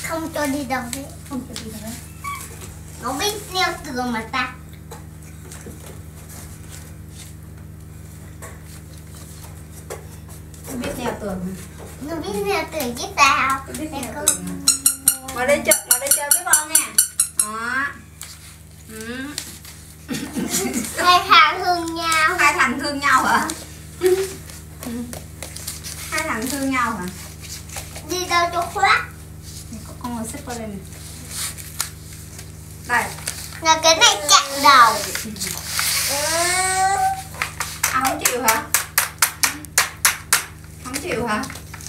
Không cho đi đâu hết. Không cho đi đâu hết. Nó biết leo tường mà ta. Nó biết leo tường hả? Nó biết leo tường chứ tao. Nó biết Để leo con. tường hả? Ngồi đây chơi với con nha. Đó. Hai thằng thương nhau. Hai thằng thương nhau hả? Hai thằng thương nhau hả? Đi đâu cho khoác. Con ngồi xếp qua đây này. Đây. Là cái này chặn đầu. À, không chịu hả? Không chịu hả?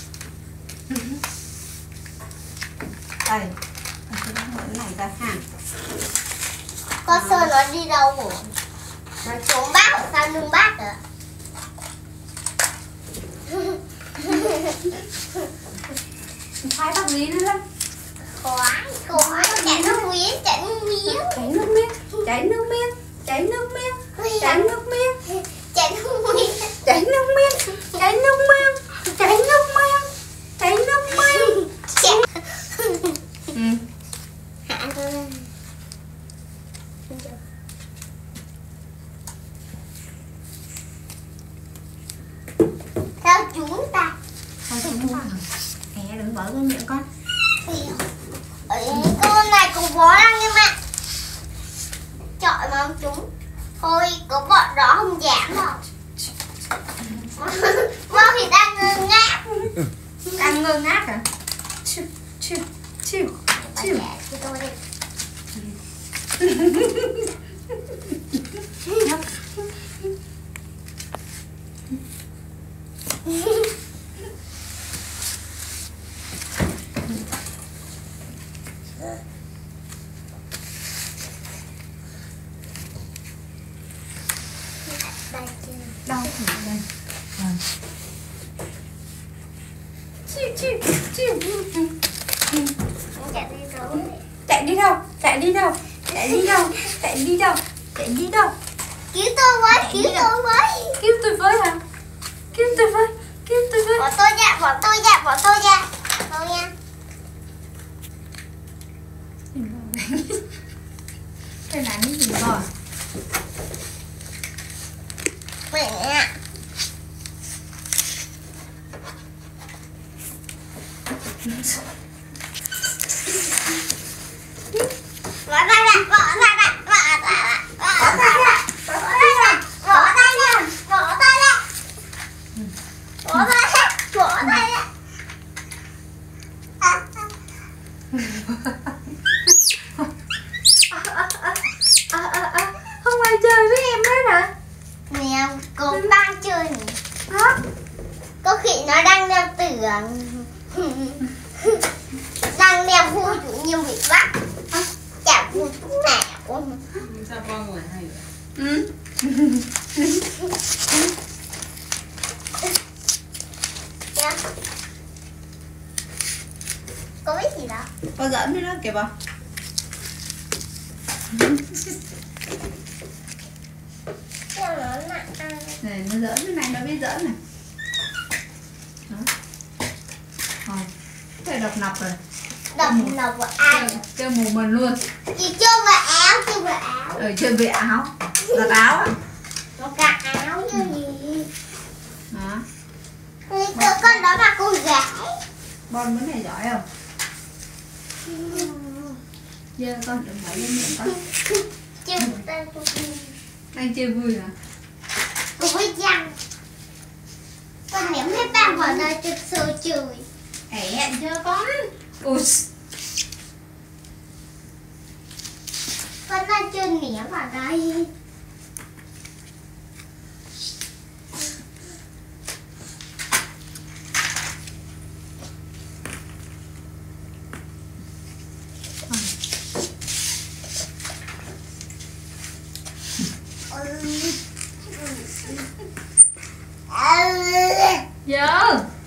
Đây. Tôi đang mở cái này ra ha. Con Sơn nó đi đâu rồi? Nó trốn bác ở sau lưng bác rồi. Khoai bác gì nữa lắm. Khoái, chảy nước miếng, chảy nước miếng. Chảy nước miếng, chảy nước miếng, chảy nước miếng, chảy nước miếng, Chảy nước miếng. chảy nước miếng, chảy nước miếng, chảy nước miếng, chảy nước miếng. Chảy. Ừ. Hạ lên. Sao chúng ta? Thôi đừng mua. Đừng vỡ cái miệng con. Con này cũng bó răng em ạ. Chọi mà không trúng. Thôi có bọn đó không giảm đâu. Mơ thì đang ngơ ngác. Đang ngơ ngác hả? Chiu, chiu, chiu, chiu. Cho tôi đi. Đau đây. Chiu, chiu, chiu. Chạy đi đâu? Chạy đi đâu? Chạy đi đâu? Chạy đi đâu? Chạy đi đâu? Chạy đi đâu? Cứu tôi với, cứu tôi với. Cứu tôi với hả? Cứu tôi với, cứu tôi với. Bỏ tôi ra, bỏ tôi ra, bỏ tôi ra. Thôi nha. Cái này cái gì rồi? Mẹ. Bỏ tay ra, bỏ tay ra, bỏ tay ra, bỏ tay ra, bỏ tay ra, bỏ tay ra, bỏ tay ra, bỏ tay ra, bỏ tay ra. Không ai chơi với em hết hả? Nè, cô đang chơi nhỉ? Hả? Có khi nó đang leo tường. Đang leo vui chủ nhiên bị bắt. Chả vui chút nào. Sao con ngồi hay vậy? Ừ. Nha. Có biết gì đó? Có giỡn với nó kìa bà. Sao nó nặng ăn? Này nó giỡn cái này nó biết giỡn này. Đó. Rồi. Thế độc nọc rồi. Đập đầu vào ai? Chơi mù mình luôn. Chị chơi vào áo, chơi vào áo. Chơi về áo. Lật áo à? Nó cả áo như gì? Đó. Tụi con đó là cô gái. Bon bữa này giỏi không? Giờ con đừng phải lên miệng con. Chơi một tay cô gái. Đang chơi vui hả? Cô với răng. Con ném hết băng vào nơi trực sự chửi. Hẹn chưa con? Ui. Con đang chơi ném vào đây. Giờ